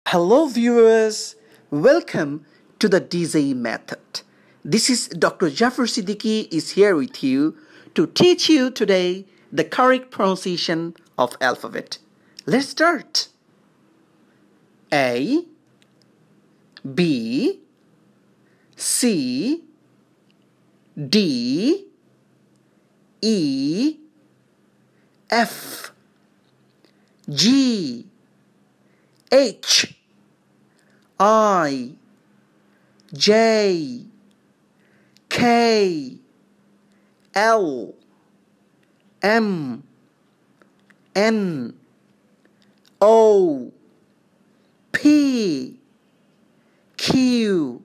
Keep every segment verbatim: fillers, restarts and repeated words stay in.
Hello viewers, welcome to the D Z method. This is Doctor Jaffer Siddiqui is here with you to teach you today the correct pronunciation of alphabet. Let's start. A, B, C, D, E, F, G, H, I, J, K, L, M, N, O, P, Q,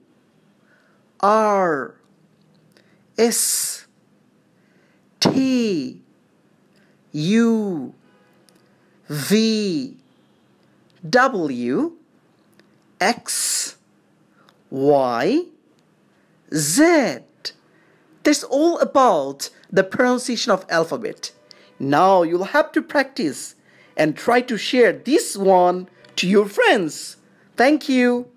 R, S, T, U, V, W, X, Y, Z. That's all about the pronunciation of alphabet. Now you'll have to practice and try to share this one to your friends. Thank you.